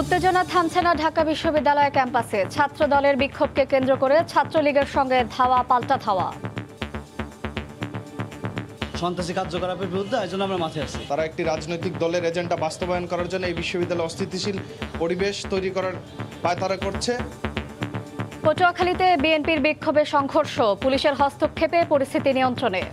উত্তেজনা থামছে না ঢাকা বিশ্ববিদ্যালয় ক্যাম্পাসে। ছাত্র দলের বিক্ষোভকে কেন্দ্র করে ছাত্রলীগের সঙ্গে ধাওয়া পাল্টা ধাওয়া। সন্ত্রাসী কার্যকলাপের বিরুদ্ধে এই জন্য আমরা মাঠে আছি। তারা একটি রাজনৈতিক দলের এজেন্ডা বাস্তবায়ন করার জন্য এই বিশ্ববিদ্যালয়ে অস্থিতিশীল পরিবেশ তৈরি করার পায়তারা করছে। পটুয়াখালীতে বিএনপির বিক্ষোভে সংঘর্ষ, পুলিশের হস্তক্ষেপে পরিস্থিতি নিয়ন্ত্রণে।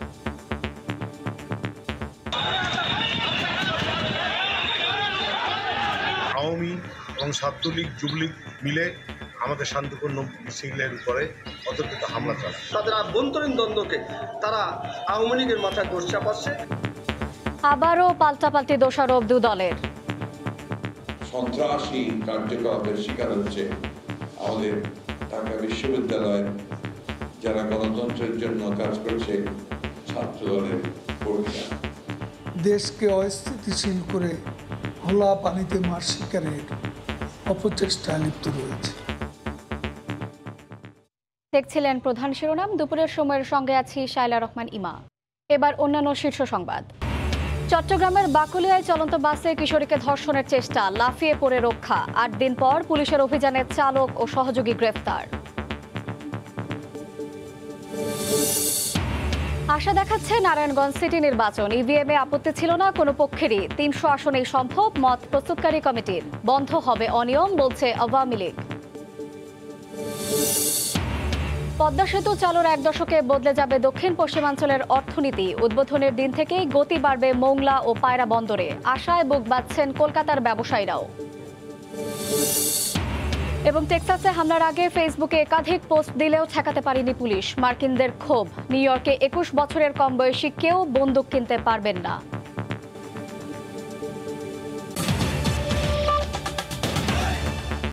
আওয়ামী এবং ছাত্রলীগ যুবলীগ মিলে আমাদের শান্তিপূর্ণ মিছিলের উপরে অতর্কিত হামলা চালায়। তাদের আভ্যন্তরীণ দ্বন্দ্বকে তারা আওয়ামী লীগের মাথায় দোষ চাপাচ্ছে। আবারও পাল্টাপাল্টি দোষারোপ দু দলের। সন্ত্রাসী কার্যকলাপের শিকার হচ্ছে আমাদের ঢাকা বিশ্ববিদ্যালয়ের যারা গণতন্ত্রের জন্য কাজ করছে ছাত্র দলের কর্মীরা। দেশকে অস্থিতিশীল করে খোলা পানিতে মাছ শিকারের অপচেষ্টায় লিপ্ত রয়েছে। দেখছিলেন প্রধান শিরোনাম। দুপুরের সময়ের সঙ্গে আছি শায়লা রহমান ইমা। এবার অন্যান্য শীর্ষ সংবাদ। চট্টগ্রামের বাকুলিয়ায় চলন্ত বাসে কিশোরীকে ধর্ষণের চেষ্টা, লাফিয়ে পড়ে রক্ষা। ৮ দিন পর পুলিশের অভিযানে চালক ও সহযোগী গ্রেফতার। আশা দেখাচ্ছে নারায়ণগঞ্জ সিটি নির্বাচন। ইভিএমে আপত্তি ছিল না কোনো পক্ষেরই। ৩০০ আসনেই সম্ভব মত প্রস্তুতকারী কমিটির। বন্ধ হবে অনিয়ম, বলছে আওয়ামী লীগ। পদ্মা সেতু চালুর ১ দশকে বদলে যাবে দক্ষিণ পশ্চিমাঞ্চলের অর্থনীতি। উদ্বোধনের দিন থেকেই গতি বাড়বে মোংলা ও পায়রা বন্দরে। আশায় বুক বাঁধছেন কলকাতার ব্যবসায়ীরাও। এবং টেক্সাসে হামলার আগে ফেসবুকে একাধিক পোস্ট দিলেও ঠেকাতে পারেনি পুলিশ। মার্কিনদের ক্ষোভ, নিউ ইয়র্কে ২১ বছরের কম বয়সী কেউ বন্দুক কিনতে পারবেন না।